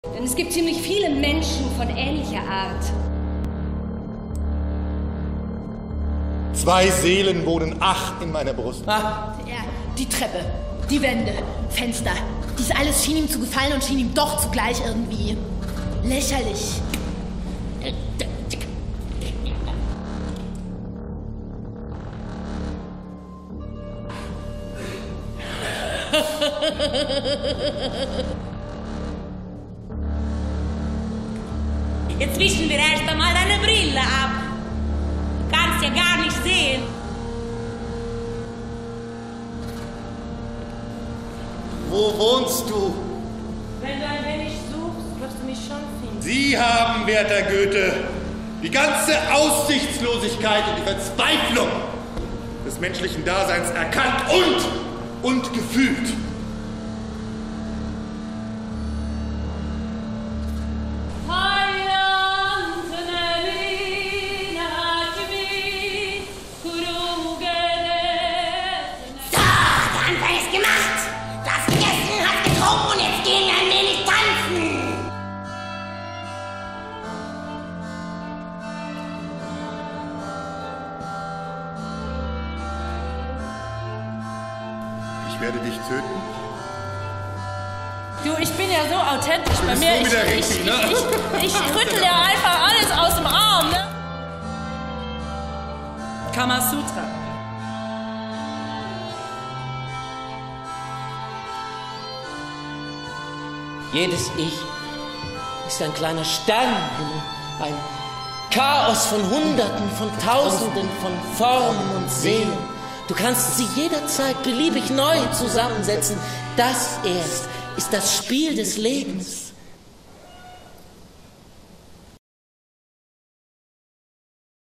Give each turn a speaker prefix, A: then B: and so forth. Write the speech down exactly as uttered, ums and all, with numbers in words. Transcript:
A: Denn es gibt ziemlich viele Menschen von ähnlicher Art.
B: Zwei Seelen wohnen ach in meiner Brust.
C: Ah. Ja, die Treppe, die Wände, Fenster. Dies alles schien ihm zu gefallen und schien ihm doch zugleich irgendwie lächerlich.
D: Jetzt wischen wir erst einmal deine Brille ab. Du kannst ja gar nicht sehen.
B: Wo wohnst du?
D: Wenn du ein wenig suchst, wirst du mich schon finden.
B: Sie haben, werter Goethe, die ganze Aussichtslosigkeit und die Verzweiflung des menschlichen Daseins erkannt und, und gefühlt. Ich werde dich töten.
E: Du, ich bin ja so authentisch bei mir.
B: So
E: ich,
B: wieder
E: ich,
B: richtig,
E: ich,
B: ne?
E: ich, ich rüttel ja einfach alles aus dem Arm, ne? Kamasutra.
F: Jedes Ich ist ein kleiner Sternenhimmel, ein Chaos von Hunderten, von Tausenden von Formen und Seelen. Du kannst sie jederzeit beliebig neu zusammensetzen. Das erst ist das Spiel des Lebens.